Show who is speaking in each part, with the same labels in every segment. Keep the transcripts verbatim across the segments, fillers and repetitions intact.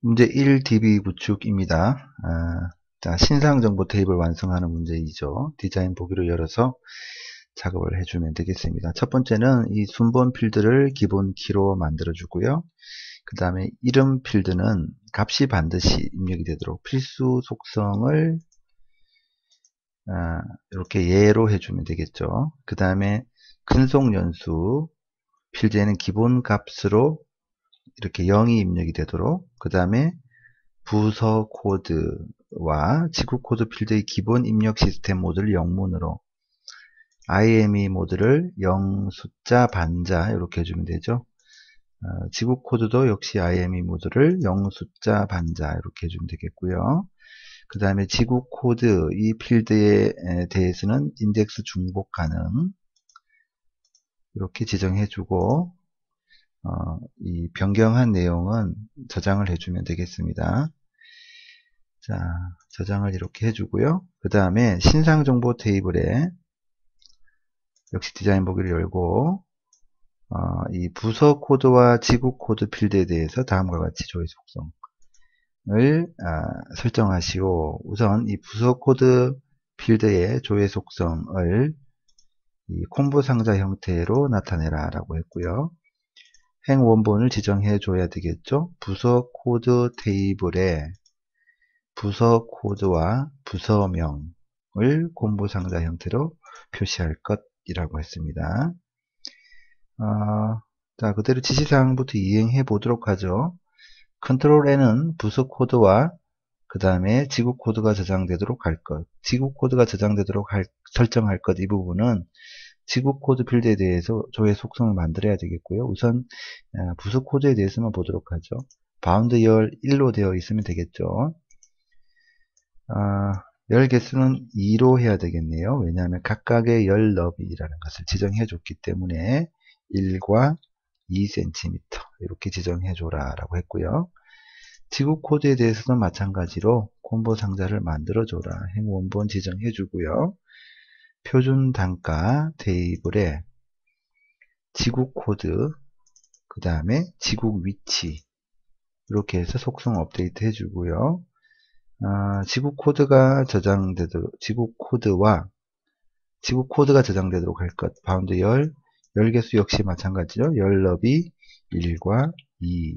Speaker 1: 문제 일 디비 구축입니다. 아, 자, 신상 정보 테이블 완성하는 문제이죠. 디자인 보기로 열어서 작업을 해주면 되겠습니다. 첫 번째는 이 순번 필드를 기본 키로 만들어 주고요. 그 다음에 이름 필드는 값이 반드시 입력이 되도록 필수 속성을 아, 이렇게 예로 해주면 되겠죠. 그 다음에 근속 연수 필드에는 기본 값으로 이렇게 영이 입력이 되도록, 그 다음에 부서 코드와 지구 코드 필드의 기본 입력 시스템 모드를 영문으로, 아이엠이 모드를 영 숫자 반자 이렇게 해주면 되죠. 어, 지구 코드도 역시 아이엠이 모드를 영 숫자 반자 이렇게 해주면 되겠고요. 그 다음에 지구 코드 이 필드에 대해서는 인덱스 중복 가능 이렇게 지정해주고, 어, 이 변경한 내용은 저장을 해주면 되겠습니다. 자, 저장을 이렇게 해주고요. 그 다음에 신상정보 테이블에 역시 디자인 보기를 열고, 어, 이 부서 코드와 지구 코드 필드에 대해서 다음과 같이 조회 속성을 아, 설정하시오. 우선 이 부서 코드 필드의 조회 속성을 이 콤보 상자 형태로 나타내라 라고 했고요. 행 원본을 지정해 줘야 되겠죠. 부서 코드 테이블에 부서 코드와 부서명을 콤보 상자 형태로 표시할 것이라고 했습니다. 어, 자, 그대로 지시사항부터 이행해 보도록 하죠. 컨트롤 N은 부서 코드와 그 다음에 지구 코드가 저장되도록 할 것, 지구 코드가 저장되도록 할, 설정할 것, 이 부분은 지구 코드 필드에 대해서 조회 속성을 만들어야 되겠고요. 우선 부서 코드에 대해서만 보도록 하죠. 바운드 열 일로 되어 있으면 되겠죠. 아, 열 개수는 이로 해야 되겠네요. 왜냐하면 각각의 열 너비라는 것을 지정해 줬기 때문에 일과 이 센티미터 이렇게 지정해 줘라 라고 했고요. 지구 코드에 대해서도 마찬가지로 콤보 상자를 만들어 줘라. 행 원본 지정해 주고요. 표준 단가 테이블에 지구 코드, 그 다음에 지구 위치 이렇게 해서 속성 업데이트 해주고요. 아, 지구 코드가 저장되도록, 지구 코드와 지구 코드가 저장되도록 할 것, 바운드 열, 열 개수 역시 마찬가지죠. 열 너비 일과 이.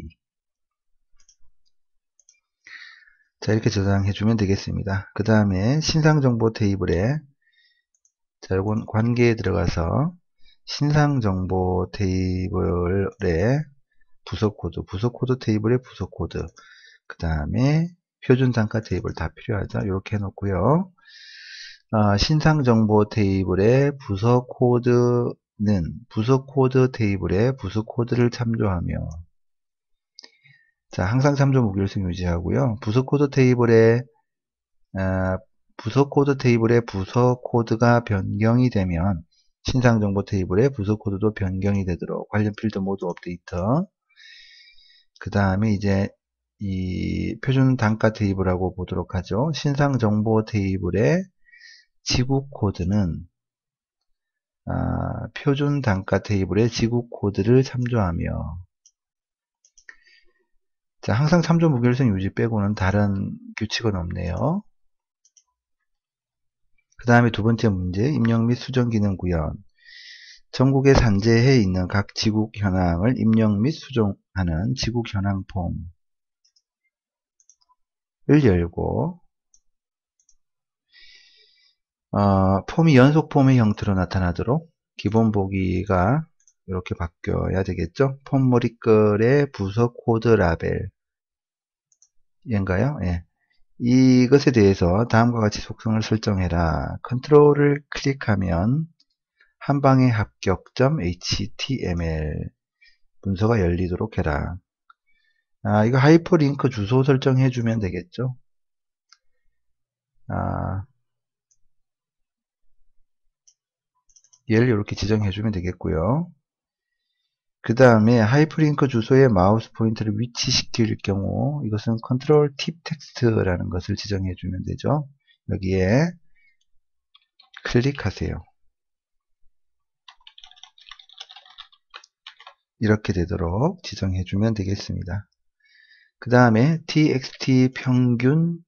Speaker 1: 자, 이렇게 저장해주면 되겠습니다. 그 다음에 신상정보 테이블에, 자, 요건 관계에 들어가서 신상정보 테이블에 부서 코드, 부서 코드 테이블의 부서 코드, 그 다음에 표준 단가 테이블 다 필요하죠. 이렇게 해놓고요. 어, 신상 정보 테이블의 부서 코드는 부서 코드 테이블의 부서 코드를 참조하며, 자, 항상 참조 무결성 유지하고요. 부서 코드 테이블의 어, 부서 코드 테이블의 부서 코드가 변경이 되면 신상 정보 테이블의 부서 코드도 변경이 되도록 관련 필드 모두 업데이트. 그 다음에 이제 이 표준 단가 테이블하고 보도록 하죠. 신상 정보 테이블의 지구 코드는 아, 표준 단가 테이블의 지구 코드를 참조하며, 자, 항상 참조 무결성 유지 빼고는 다른 규칙은 없네요. 그 다음에 두 번째 문제, 입력 및 수정 기능 구현. 전국에 산재해 있는 각 지국 현황을 입력 및 수정하는 지국 현황 폼을 열고, 어, 폼이 연속 폼의 형태로 나타나도록 기본 보기가 이렇게 바뀌어야 되겠죠. 폼 머리글의 부서 코드 라벨 인가요? 예. 이것에 대해서 다음과 같이 속성을 설정해라. 컨트롤을 클릭하면 한방의 합격.html 문서가 열리도록 해라. 아, 이거 하이퍼링크 주소 설정해 주면 되겠죠. 아, 얘를 이렇게 지정해 주면 되겠고요. 그 다음에 하이퍼링크 주소에 마우스 포인터를 위치시킬 경우 이것은 컨트롤 팁 텍스트라는 것을 지정해 주면 되죠. 여기에 클릭하세요. 이렇게 되도록 지정해 주면 되겠습니다. 그 다음에 txt 평균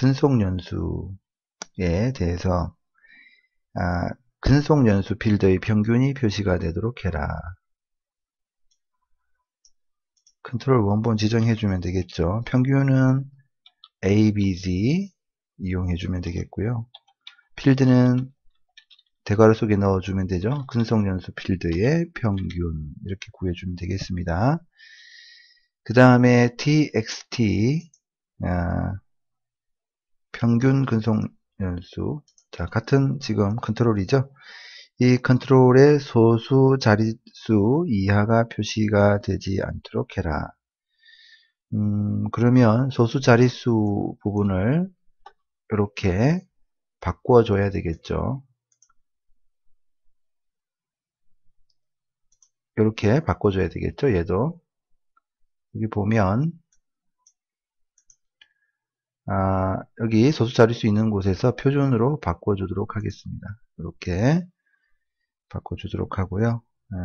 Speaker 1: 근속연수에 대해서 아, 근속연수 필드의 평균이 표시가 되도록 해라. 컨트롤 원본 지정해주면 되겠죠. 평균은 A, B, D 이용해주면 되겠고요. 필드는 대괄호 속에 넣어주면 되죠. 근속연수 필드의 평균 이렇게 구해주면 되겠습니다. 그 다음에 txt 아, 평균 근속연수 자 같은 지금 컨트롤이죠. 이 컨트롤의 소수 자릿수 이하가 표시가 되지 않도록 해라. 음, 그러면 소수 자릿수 부분을 이렇게 바꿔줘야 되겠죠. 이렇게 바꿔줘야 되겠죠. 얘도 여기 보면 아, 여기 소수 자릿수 있는 곳에서 표준으로 바꿔주도록 하겠습니다. 이렇게 바꿔주도록 하고요. 아,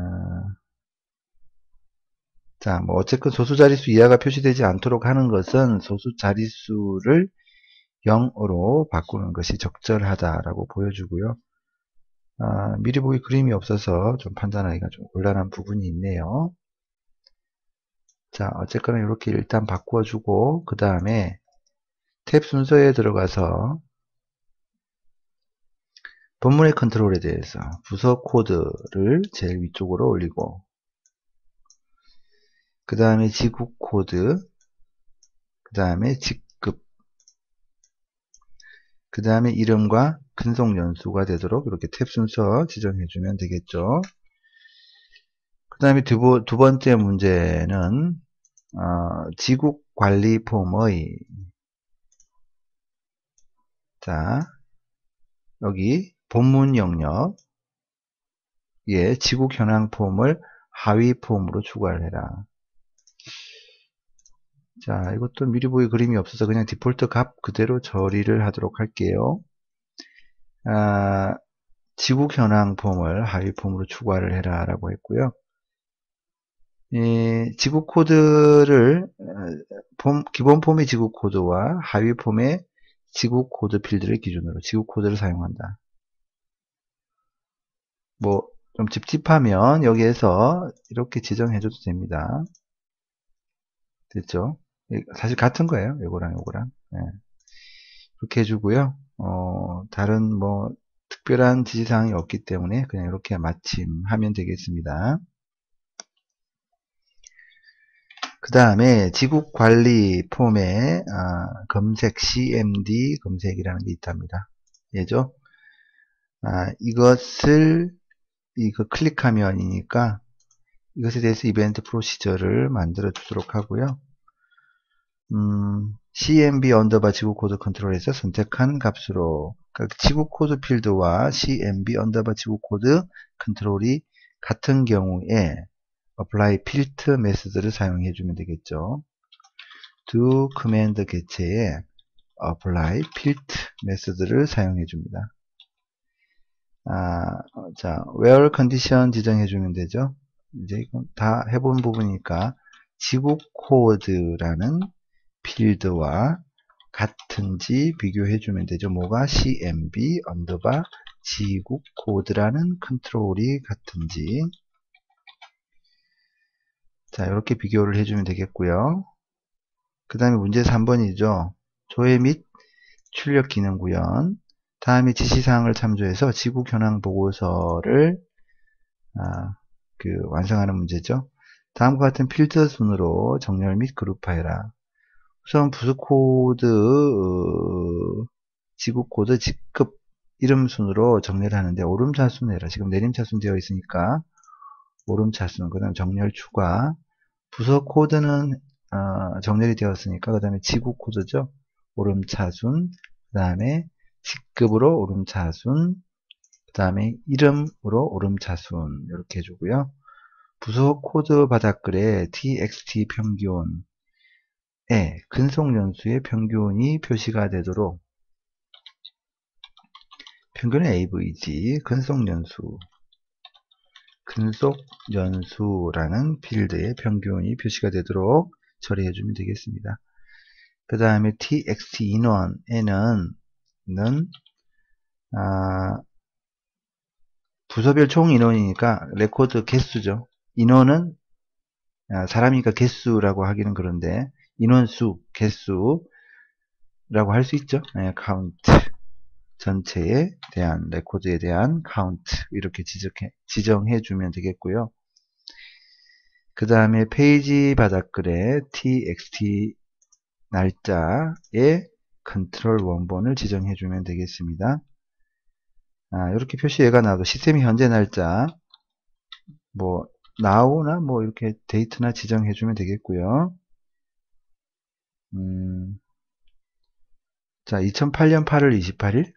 Speaker 1: 자, 뭐 어쨌든 소수 자릿수 이하가 표시되지 않도록 하는 것은 소수 자릿수를 영으로 바꾸는 것이 적절하다라고 보여주고요. 아, 미리 보기 그림이 없어서 좀 판단하기가 좀 곤란한 부분이 있네요. 자, 어쨌거나 이렇게 일단 바꿔주고 그 다음에 탭 순서에 들어가서 본문의 컨트롤에 대해서 부서 코드를 제일 위쪽으로 올리고 그 다음에 지국 코드 그 다음에 직급 그 다음에 이름과 근속 연수가 되도록 이렇게 탭 순서 지정해주면 되겠죠. 그 다음에 두, 두 번째 문제는 어, 지국 관리 폼의 자 여기 본문 영역 예, 지국 현황 폼을 하위 폼으로 추가를 해라. 자, 이것도 미리 보기 그림이 없어서 그냥 디폴트 값 그대로 처리를 하도록 할게요. 아, 지국 현황 폼을 하위 폼으로 추가를 해라 라고 했고요. 이 지국 코드를 폼, 기본 폼의 지국 코드와 하위 폼의 지국 코드 필드를 기준으로 지국 코드를 사용한다. 뭐 좀 찝찝하면 여기에서 이렇게 지정해줘도 됩니다. 됐죠? 사실 같은 거예요. 요거랑 요거랑. 네. 이렇게 해주고요. 어, 다른 뭐 특별한 지시사항이 없기 때문에 그냥 이렇게 마침하면 되겠습니다. 그 다음에 지국관리 폼에 아, 검색 씨엠디 검색이라는 게 있답니다. 얘죠. 아, 이것을 이거 클릭하면이니까 이것에 대해서 이벤트 프로시저를 만들어 주도록 하고요. 음, 씨엠비 언더바 지국 코드 컨트롤에서 선택한 값으로 그러니까 지국 코드 필드와 씨엠비 언더바 지국 코드 컨트롤이 같은 경우에 apply filter 메소드를 사용해 주면 되겠죠. do command 개체에 apply filter 메소드를 사용해 줍니다. 아, 자, where condition 지정해 주면 되죠. 이제 이건 다 해본 부분이니까 지국 코드라는 필드와 같은지 비교해 주면 되죠. 뭐가 씨엠비 언더바 지국 코드라는 컨트롤이 같은지 자 이렇게 비교를 해주면 되겠고요. 그 다음에 문제 삼 번이죠. 조회 및 출력 기능 구현 다음에 지시사항을 참조해서 지국 현황 보고서를 아, 그 완성하는 문제죠. 다음과 같은 필드 순으로 정렬 및 그룹화해라. 우선 부수 코드, 어, 지국 코드, 직급 이름 순으로 정렬을 하는데 오름차순 해라. 지금 내림차순 되어 있으니까 오름차순, 그 다음 정렬 추가. 부서 코드는 어, 정렬이 되었으니까 그 다음에 지국 코드죠. 오름차순, 그 다음에 직급으로 오름차순, 그 다음에 이름으로 오름차순 이렇게 해주고요. 부서 코드 바닥글에 txt 평균 에 근속연수의 평균이 표시가 되도록 평균은 에이브이지 근속연수 근속연수라는 필드의 평균이 표시가 되도록 처리해주면 되겠습니다. 그 다음에 txtin원에는 는 아, 부서별 총 인원이니까 레코드 개수죠. 인원은 아, 사람이니까 개수라고 하기는 그런데 인원수, 개수라고 할 수 있죠. 네, 카운트. 전체에 대한 레코드에 대한 카운트 이렇게 지적해, 지정해 주면 되겠고요. 그 다음에 페이지 바닥글에 txt 날짜에 컨트롤 원본을 지정해 주면 되겠습니다. 아, 이렇게 표시가 나도 시스템이 현재 날짜 뭐 now나 뭐 이렇게 데이트나 지정해 주면 되겠고요. 음, 자, 이천팔 년 팔월 이십팔일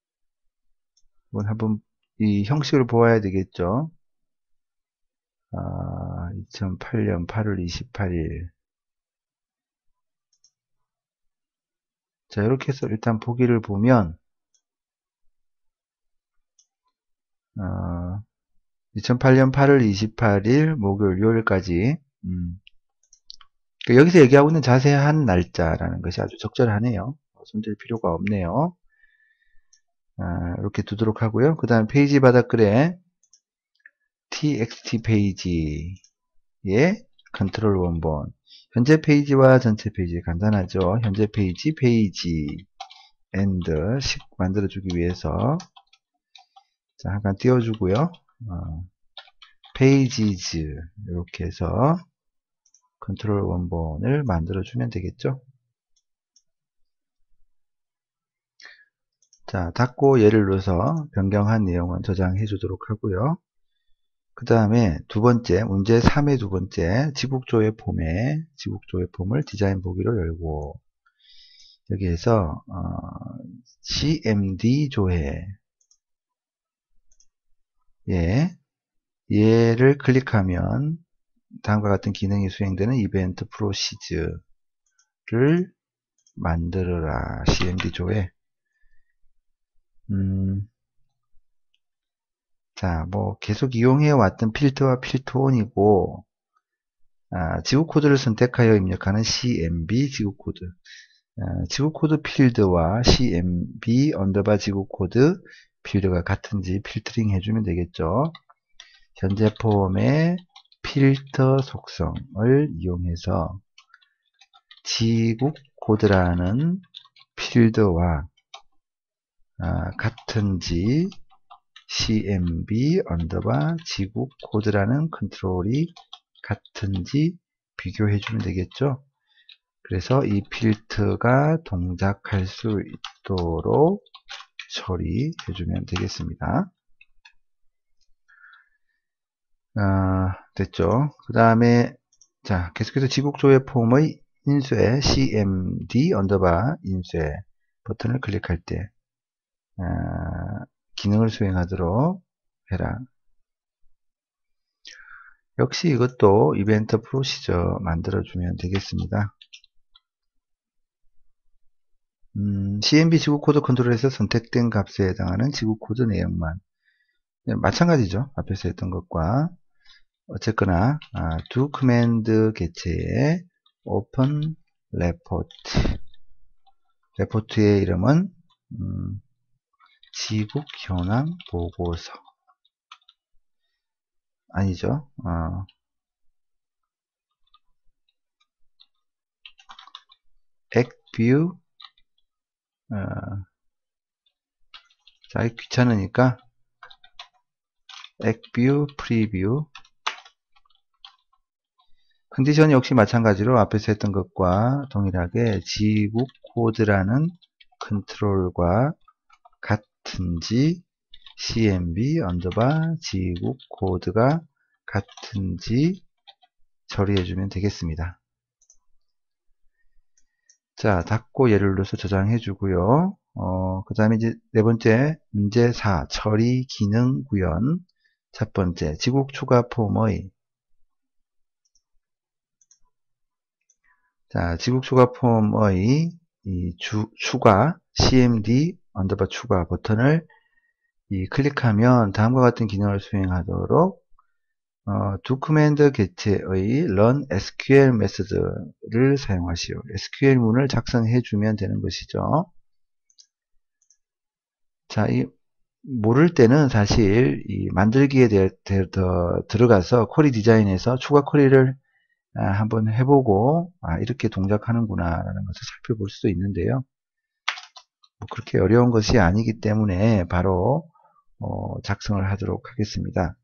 Speaker 1: 한번 이 형식을 보아야 되겠죠. 아, 이천팔 년 팔월 이십팔일. 자, 이렇게 해서 일단 보기를 보면, 어, 이천팔 년 팔월 이십팔일 목요일, 요일까지, 음, 그러니까 여기서 얘기하고 있는 자세한 날짜라는 것이 아주 적절하네요. 손댈 필요가 없네요. 아, 이렇게 두도록 하고요. 그 다음 페이지 바닥글에 txt 페이지의 컨트롤 원본. 현재 페이지와 전체 페이지 간단하죠. 현재 페이지, 페이지, and 식 만들어주기 위해서 자, 잠깐 띄워주고요. 어, pages 이렇게 해서 컨트롤 원본을 만들어주면 되겠죠. 자, 닫고 얘를 눌러서 변경한 내용은 저장해 주도록 하고요. 그 다음에 두 번째, 문제 삼의 두 번째, 지국조회 폼에, 지국조회 폼을 디자인 보기로 열고, 여기에서, 어, 씨엠디 조회, 예, 얘를 클릭하면, 다음과 같은 기능이 수행되는 이벤트 프로시즈를 만들어라. 씨엠디 조회. 음, 자, 뭐, 계속 이용해왔던 필터와 필터온이고, 아, 지구코드를 선택하여 입력하는 씨엠비 지구코드. 아, 지구코드 필드와 씨엠비 언더바 지구코드 필드가 같은지 필터링 해주면 되겠죠. 현재 폼의 필터 속성을 이용해서 지구코드라는 필드와 아, 같은지 씨엠비 언더바 지구코드라는 컨트롤이 같은지 비교해 주면 되겠죠. 그래서 이 필터가 동작할 수 있도록 처리해 주면 되겠습니다. 아, 됐죠. 그 다음에 자, 계속해서 지국조회 폼의 인쇄 씨엠디 언더바 인쇄 버튼을 클릭할 때 아, 기능을 수행하도록 해라. 역시 이것도 이벤트 프로시저 만들어주면 되겠습니다. 음, 씨엠비 지구코드 컨트롤에서 선택된 값에 해당하는 지구코드 내용만. 네, 마찬가지죠. 앞에서 했던 것과. 어쨌거나, 아, do command 개체에 open report. 레포트의 이름은, 음, 지국 현황 보고서. 아니죠. 어, 액뷰, 어, 자, 귀찮으니까, 액뷰 프리뷰. 컨디션 역시 마찬가지로 앞에서 했던 것과 동일하게 지국 코드라는 컨트롤과 같은지 씨엠비 언더바 지국 코드가 같은지 처리해주면 되겠습니다. 자, 닫고 얘를 눌러서 저장해 주고요. 어, 그 다음에 이제 네 번째 문제 사 처리 기능 구현. 첫 번째 지국 추가 폼의 자, 지국 추가 폼의 이 주, 추가 씨엠디 언더바 추가 버튼을 이 클릭하면 다음과 같은 기능을 수행하도록 어, do command get의 run 에스큐엘 메서드를 사용하시오. 에스큐엘문을 작성해 주면 되는 것이죠. 자, 이 모를 때는 사실 이 만들기에 대해 더 들어가서 쿼리 디자인에서 추가 쿼리를 아, 한번 해보고 아, 이렇게 동작하는구나 라는 것을 살펴볼 수도 있는데요. 뭐 그렇게 어려운 것이 아니기 때문에 바로 어, 작성을 하도록 하겠습니다.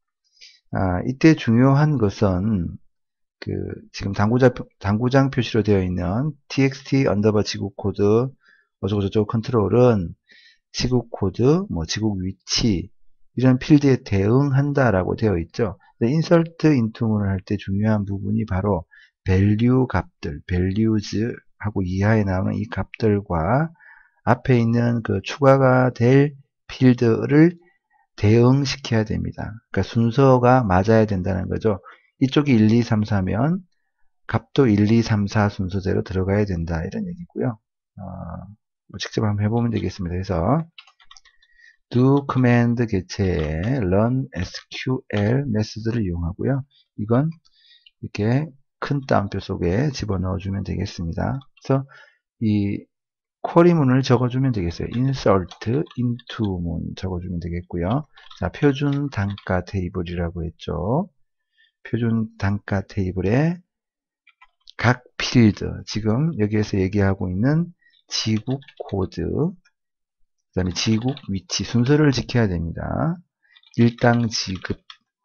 Speaker 1: 아, 이때 중요한 것은 그 지금 당구장, 당구장 표시로 되어 있는 txt 언더바 지국 코드 어쩌고저쩌고 컨트롤은 지국 코드, 뭐 지국 위치 이런 필드에 대응한다라고 되어 있죠. 인설트 인투문을 할 때 중요한 부분이 바로 value 값들, values 하고 이하에 나오는 이 값들과 앞에 있는 그 추가가 될 필드를 대응시켜야 됩니다. 그러니까 순서가 맞아야 된다는 거죠. 이쪽이 일, 이, 삼, 사면 값도 일, 이, 삼, 사 순서대로 들어가야 된다 이런 얘기고요. 어, 뭐 직접 한번 해보면 되겠습니다. 그래서 do command get에 run 에스큐엘 메소드를 이용하고요. 이건 이렇게 큰 따옴표 속에 집어넣어 주면 되겠습니다. 그래서 이 쿼리문을 적어주면 되겠어요. insert into 문 적어주면 되겠고요. 자, 표준 단가 테이블이라고 했죠. 표준 단가 테이블에 각 필드, 지금 여기에서 얘기하고 있는 지국 코드, 그 다음에 지국 위치 순서를 지켜야 됩니다. 일당 지급,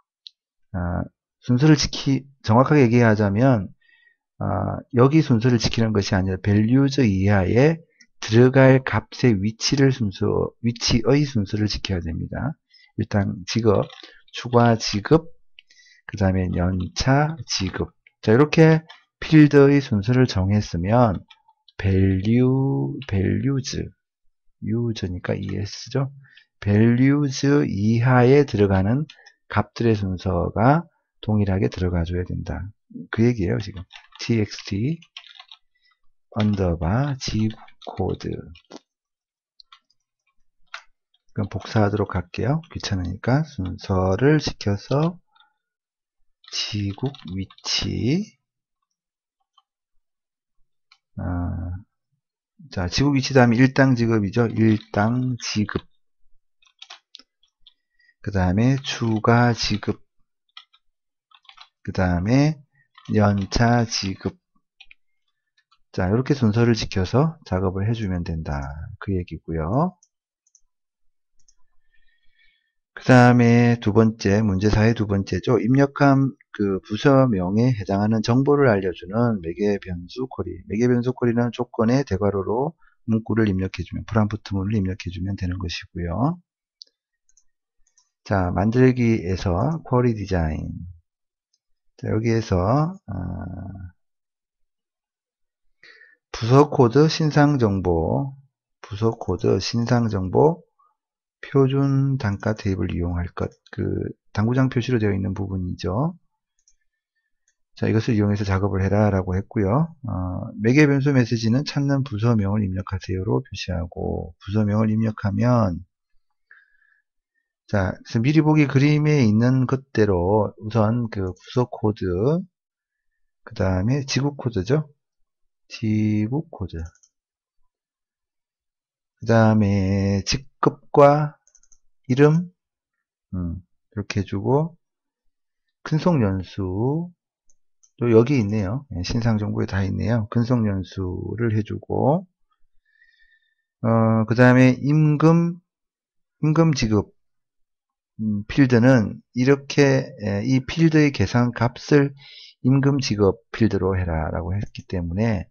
Speaker 1: 아, 순서를 지키, 정확하게 얘기하자면 아, 여기 순서를 지키는 것이 아니라 values 이하에 들어갈 값의 위치를 순서, 위치의 순서를 지켜야 됩니다. 일단 지급, 추가 지급, 그 다음에 연차 지급. 자, 이렇게 필드의 순서를 정했으면 value, values, use니까 es죠. values 이하에 들어가는 값들의 순서가 동일하게 들어가줘야 된다. 그 얘기예요, 지금. txt 언더바 지국 코드. 그럼 복사하도록 할게요. 귀찮으니까 순서를 지켜서 지국 위치. 아, 자, 지국 위치 다음에 일당 지급이죠. 일당 지급. 그 다음에 추가 지급. 그 다음에 연차 지급. 자, 이렇게 순서를 지켜서 작업을 해주면 된다. 그 얘기고요. 그 다음에 두 번째, 문제사의 두 번째죠. 입력한 그 부서명에 해당하는 정보를 알려주는 매개 변수 쿼리. 매개 변수 쿼리는 조건의 대괄호로 문구를 입력해주면, 프롬프트문을 입력해주면 되는 것이고요. 자, 만들기에서 쿼리 디자인. 자, 여기에서, 어, 부서 코드 신상 정보, 부서 코드 신상 정보, 표준 단가 테이블 이용할 것, 그 당구장 표시로 되어 있는 부분이죠. 자, 이것을 이용해서 작업을 해라 라고 했고요. 어, 매개 변수 메시지는 찾는 부서명을 입력하세요로 표시하고, 부서명을 입력하면, 자, 그래서 미리 보기 그림에 있는 것대로 우선 그 부서 코드, 그 다음에 지국 코드죠. 지국 코드. 그 다음에 직급과 이름, 음, 이렇게 해주고, 근속 연수, 또 여기 있네요. 신상 정보에 다 있네요. 근속 연수를 해주고, 어, 그 다음에 임금, 임금 지급, 음, 필드는 이렇게, 에, 이 필드의 계산 값을 임금 지급 필드로 해라 라고 했기 때문에,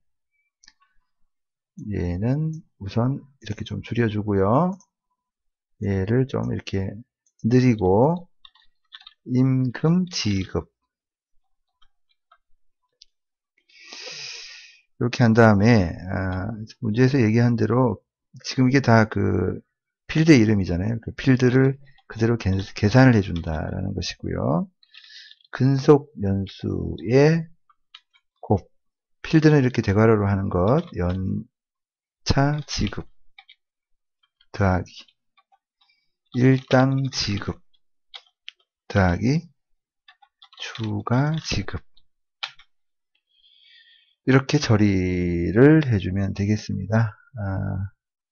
Speaker 1: 얘는 우선 이렇게 좀 줄여주고요. 얘를 좀 이렇게 느리고, 임금 지급. 이렇게 한 다음에, 아, 문제에서 얘기한 대로, 지금 이게 다 그 필드 이름이잖아요. 그 필드를 그대로 계, 계산을 해준다라는 것이고요. 근속 연수의 곱. 필드는 이렇게 대괄호로 하는 것. 연차 지급. 더하기. 일당 지급. 더하기. 추가 지급. 이렇게 처리를 해주면 되겠습니다. 아,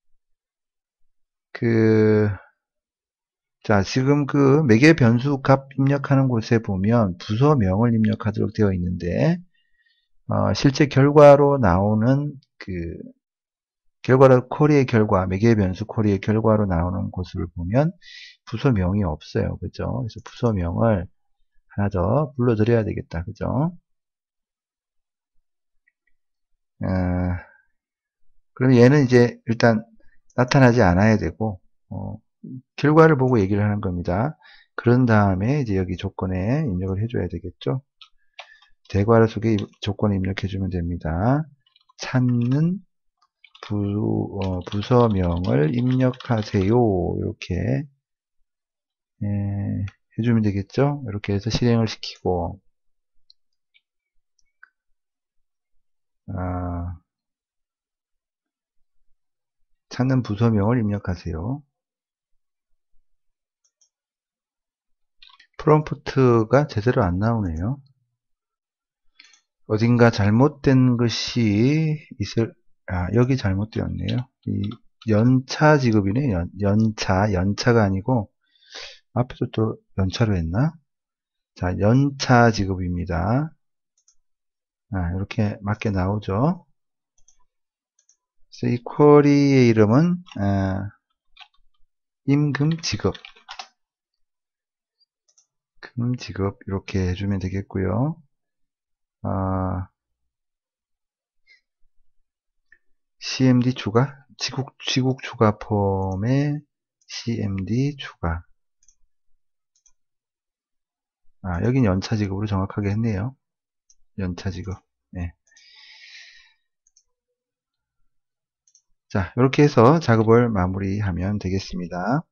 Speaker 1: 그, 자, 지금 그 매개 변수 값 입력하는 곳에 보면 부서명을 입력하도록 되어 있는데, 어, 실제 결과로 나오는 그, 결과로 쿼리의 결과, 매개 변수 쿼리의 결과로 나오는 곳을 보면 부서명이 없어요. 그죠? 그래서 부서명을 하나 더 불러드려야 되겠다. 그죠? 어, 그럼 얘는 이제 일단 나타나지 않아야 되고, 어, 결과를 보고 얘기를 하는 겁니다. 그런 다음에 이제 여기 조건에 입력을 해줘야 되겠죠. 대괄호 속에 조건을 입력해주면 됩니다. 찾는 부, 어, 부서명을 입력하세요. 이렇게 예, 해주면 되겠죠. 이렇게 해서 실행을 시키고 아, 찾는 부서명을 입력하세요. 프롬프트가 제대로 안 나오네요. 어딘가 잘못된 것이 있을, 아, 여기 잘못되었네요. 이 연차 지급이네. 연, 연차, 연차가 아니고, 앞에서 또 연차로 했나? 자, 연차 지급입니다. 아, 이렇게 맞게 나오죠. 그래서 이 쿼리의 이름은, 아, 임금 지급. 금 지급, 이렇게 해주면 되겠고요. 아, 씨엠디 추가, 지국, 지국 추가 폼에 씨엠디 추가. 아, 여긴 연차 지급으로 정확하게 했네요. 연차 지급. 네. 자, 이렇게 해서 작업을 마무리하면 되겠습니다.